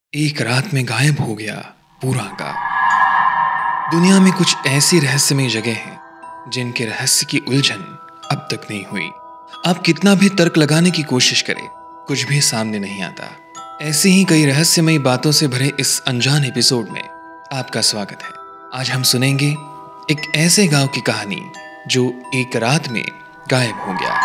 एक रात में गायब हो गया पूरा गांव। दुनिया में कुछ ऐसी रहस्यमय जगह हैं जिनके रहस्य की उलझन अब तक नहीं हुई। आप कितना भी तर्क लगाने की कोशिश करें, कुछ भी सामने नहीं आता। ऐसी ही कई रहस्यमयी बातों से भरे इस अनजान एपिसोड में आपका स्वागत है। आज हम सुनेंगे एक ऐसे गांव की कहानी जो एक रात में गायब हो गया।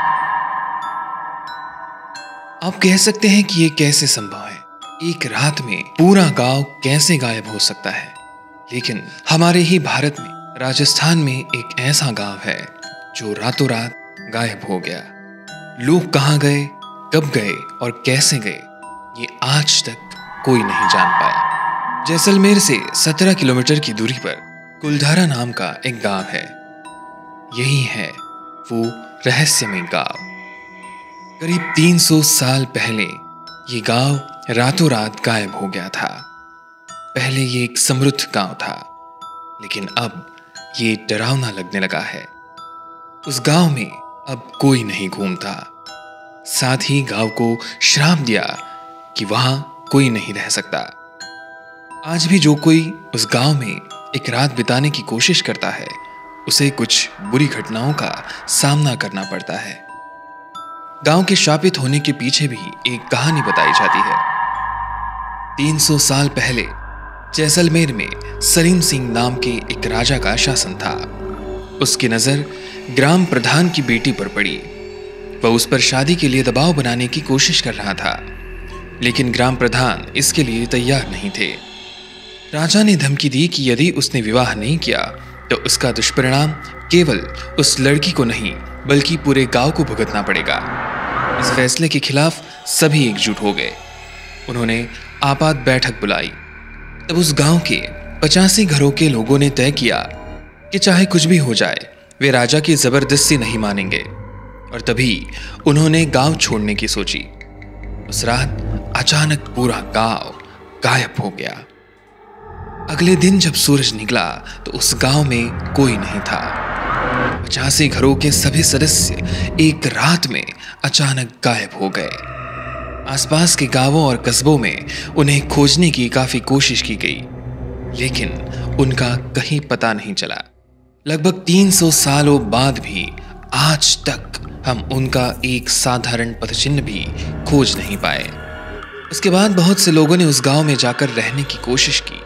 आप कह सकते हैं कि ये कैसे संभव है, एक रात में पूरा गांव कैसे गायब हो सकता है। लेकिन हमारे ही भारत में राजस्थान में एक ऐसा गांव है जो रातों रात गायब हो गया। लोग कहां गए, कब गए और कैसे गए, ये आज तक कोई नहीं जान पाया। जैसलमेर से 17 किलोमीटर की दूरी पर कुलधारा नाम का एक गांव है। यही है वो रहस्यमय गांव। करीब 300 साल पहले ये गांव रातों रात गायब हो गया था। पहले ये एक समृद्ध गांव था, लेकिन अब ये डरावना लगने लगा है। उस गांव में अब कोई नहीं घूमता। साथ ही गांव को श्राप दिया कि वहां कोई नहीं रह सकता। आज भी जो कोई उस गांव में एक रात बिताने की कोशिश करता है, उसे कुछ बुरी घटनाओं का सामना करना पड़ता है। गांव के शापित होने के पीछे भी एक कहानी बताई जाती है। 300 साल पहले जैसलमेर में सलीम सिंह नाम के एक राजा का शासन था। उसकी नजर ग्राम प्रधान की बेटी पर पड़ी। वह उस पर शादी के लिए दबाव बनाने की कोशिश कर रहा था, लेकिन ग्राम प्रधान इसके लिए तैयार नहीं थे। राजा ने धमकी दी कि यदि उसने विवाह नहीं किया तो उसका दुष्परिणाम केवल उस लड़की को नहीं बल्कि पूरे गांव को भुगतना पड़ेगा। इस फैसले के खिलाफ सभी एकजुट हो गए। उन्होंने आपात बैठक बुलाई। तब उस गांव के 85 घरों के लोगों ने तय किया कि चाहे कुछ भी हो जाए, वे राजा की जबरदस्ती नहीं मानेंगे। और तभी उन्होंने गांव छोड़ने की सोची। उस रात अचानक पूरा गांव गायब हो गया। अगले दिन जब सूरज निकला तो उस गांव में कोई नहीं था। 85 घरों के सभी सदस्य एक रात में अचानक गायब हो गए। आसपास के गांवों और कस्बों में उन्हें खोजने की काफी कोशिश की गई, लेकिन उनका कहीं पता नहीं चला। लगभग 300 सालों बाद भी आज तक हम उनका एक साधारण पदचिन्ह भी खोज नहीं पाए। उसके बाद बहुत से लोगों ने उस गांव में जाकर रहने की कोशिश की,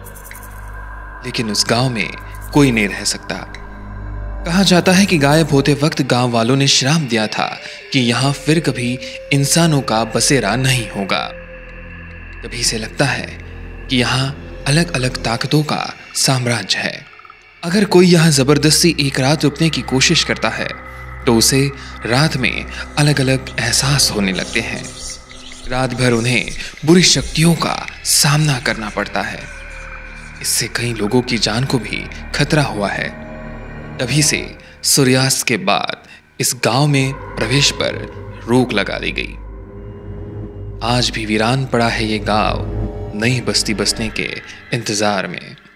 लेकिन उस गांव में कोई नहीं रह सकता। कहा जाता है कि गायब होते वक्त गांव वालों ने श्राप दिया था कि यहां फिर कभी इंसानों का बसेरा नहीं होगा। तभी से लगता है कि यहां अलग अलग ताकतों का साम्राज्य है। अगर कोई यहां जबरदस्ती एक रात रुकने की कोशिश करता है तो उसे रात में अलग अलग एहसास होने लगते हैं। रात भर उन्हें बुरी शक्तियों का सामना करना पड़ता है। इससे कई लोगों की जान को भी खतरा हुआ है। तभी से सूर्यास्त के बाद इस गांव में प्रवेश पर रोक लगा दी गई। आज भी वीरान पड़ा है ये गांव, नई बस्ती बसने के इंतजार में।